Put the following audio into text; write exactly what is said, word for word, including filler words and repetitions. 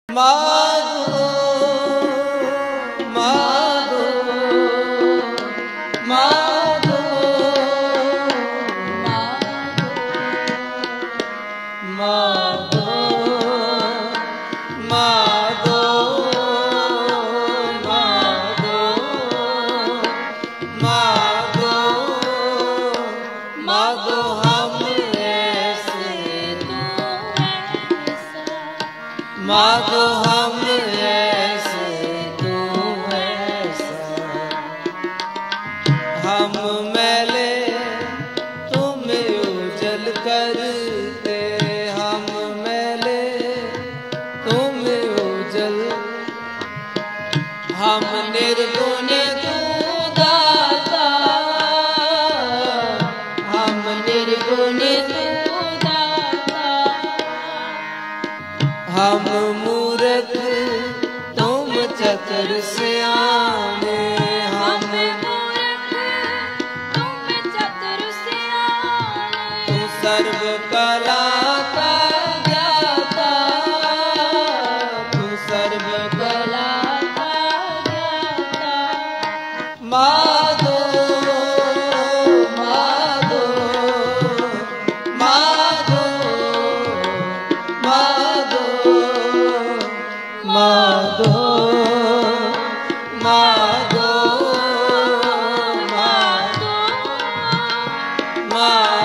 माधो माधो माधो माधो माधो माधो माधो माधो हम ऐसे माधो हम ऐसे तू ऐसा हम मैले तुम्हें उजल करते हम मैले तुम्हें उजल हम निर्गुण तू दाता हम निर्गुण तू दाता हम मूर्ख तुम चतुर सियाने हम मूर्ख तुम चतुर सियाने तू सर्व कला का ज्ञाता तू सर्व कला का ज्ञाता माधो माधो माधो माधो माधो माधो माधो माधो